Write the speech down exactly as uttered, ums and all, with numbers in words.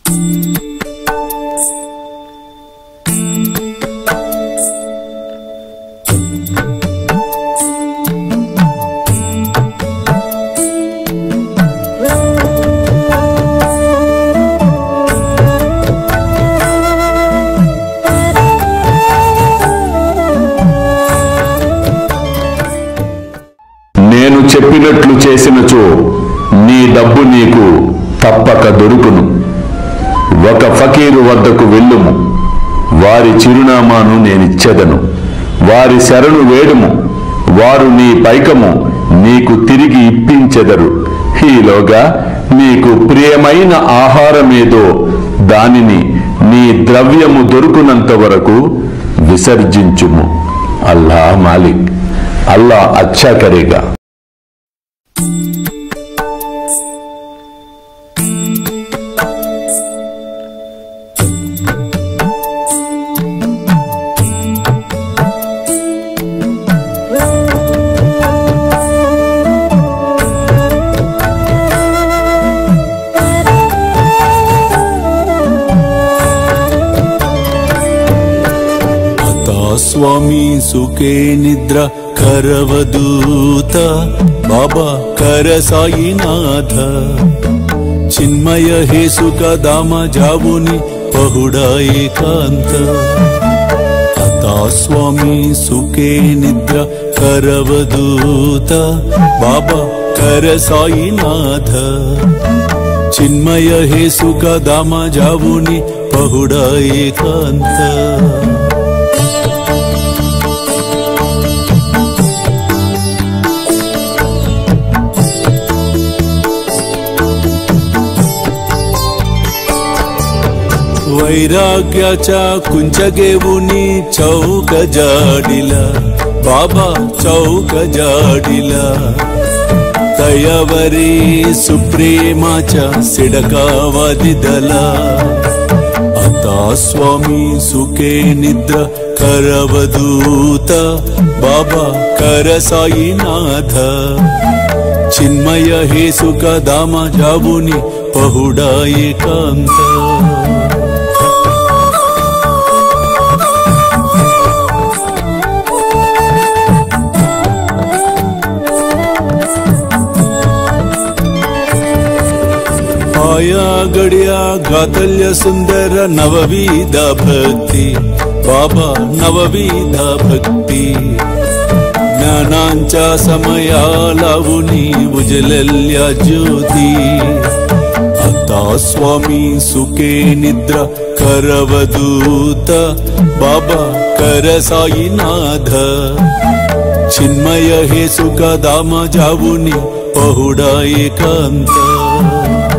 నేను చెప్పినట్లు చేసినచో నీ డబ్బు నీకు తప్పక దొరుకును. ఒక ఫకీరు వద్దకు వెళ్ళుము, వారి చిరునామాను నేనిచ్చెదను. వారి శరణు వేడుము, వారు నీ పైకము నీకు తిరిగి ఇప్పించెదరు. ఈలోగా నీకు ప్రియమైన ఆహారమేదో దానిని నీ ద్రవ్యము దొరుకునంత వరకు విసర్జించుము. అల్లా మాలిక్, అల్లా అచ్చా కరేగా. స్వామి సుఖే నిద్ర కరవదూత బాబా కర సాయినాథ చిన్మయ హే సుఖ దామ జావుని పహుడా ఏకాంత అతా స్వామి సుఖే నిద్ర కరవదూత బాబా కర సాయినాథ చిన్మయ హే సుఖ దామ జావుని పహుడా ఏకాంత वैराग्याच्या कुंचगेवुनी चौक जाडिला बाबा चौक जाडिला दयावरी सुप्रेमाच्या सिडकावादिदला आता स्वामी सुखे निद्र करवदूत बाबा कर साईनाथ चिन्मय हे सुख दामा जावुनी पहुडा एकांत आया गड्या गातल्य सुंदर नवविध भक्ति बाबा नवविध भक्ति ज्ञानांच्या समया लावुनी उजलल्या ज्योती आता स्वामी सुखे निद्रा करवदूत बाबा कर साईनाथ चिन्मय हे सुख दाम जावुनी पहुडा एकांत